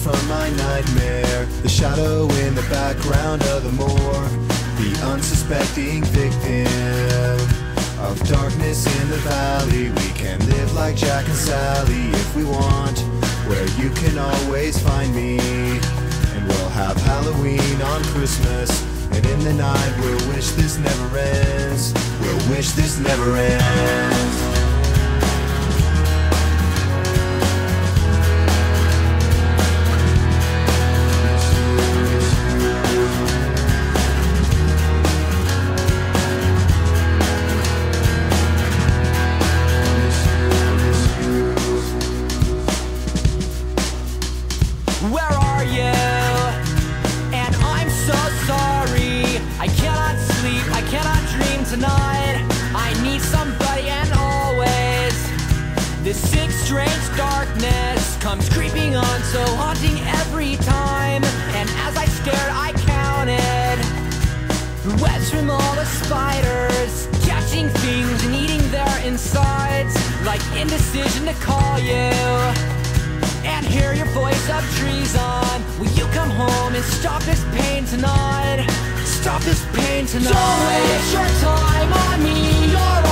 from my nightmare. The shadow in the background of the morgue, the unsuspecting victim of darkness in the valley. We can live like Jack and Sally if we want, where you can always find me. And we'll have Halloween on Christmas, and in the night we'll wish this never ends. We'll wish this never ends. Where are you? And I'm so sorry. I cannot sleep, I cannot dream tonight. I need somebody, and always this sick, strange darkness comes creeping on, so haunting every time. And as I stared, I counted webs from all the spiders, catching things and eating their insides, like indecision to call you and hear your voice of treason. Will you come home and stop this pain tonight? Stop this pain tonight. Don't waste your time on me. You're